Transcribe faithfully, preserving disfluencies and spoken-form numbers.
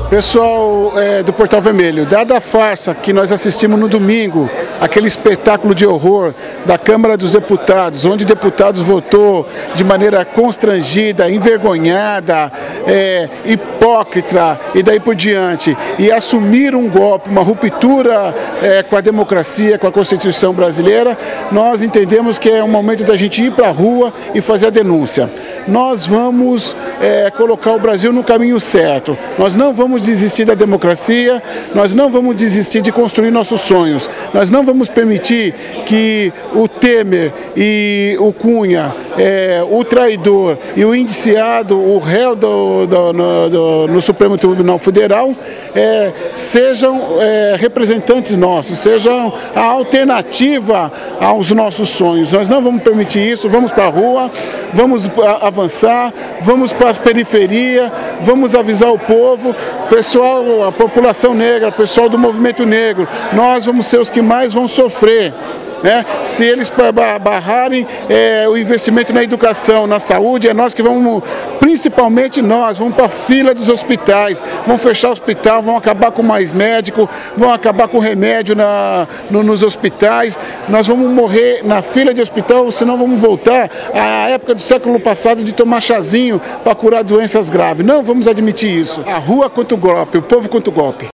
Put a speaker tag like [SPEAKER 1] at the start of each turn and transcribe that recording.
[SPEAKER 1] Pessoal é, do Portal Vermelho, dada a farsa que nós assistimos no domingo, aquele espetáculo de horror da Câmara dos Deputados, onde deputados votou de maneira constrangida, envergonhada, é, hipócrita e daí por diante, e assumiram um golpe, uma ruptura é, com a democracia, com a Constituição brasileira, nós entendemos que é o momento da gente ir para a rua e fazer a denúncia. Nós vamos é, colocar o Brasil no caminho certo, nós não vamos desistir da democracia, nós não vamos desistir de construir nossos sonhos, nós não vamos permitir que o Temer e o Cunha, é, o traidor e o indiciado, o réu do, do, no, do, no Supremo Tribunal Federal, é, sejam é, representantes nossos, sejam a alternativa aos nossos sonhos. Nós não vamos permitir isso, vamos para a rua, vamos avançar, vamos para a periferia, vamos avisar o povo, pessoal, a população negra, pessoal do movimento negro, nós vamos ser os que mais vão sofrer. Né? Se eles barrarem é, o investimento na educação, na saúde, é nós que vamos, principalmente nós, vamos para a fila dos hospitais, vamos fechar o hospital, vão acabar com mais médico, vão acabar com remédio na, no, nos hospitais, nós vamos morrer na fila de hospital, senão vamos voltar à época do século passado de tomar chazinho para curar doenças graves. Não vamos admitir isso. A rua contra o golpe, o povo contra o golpe.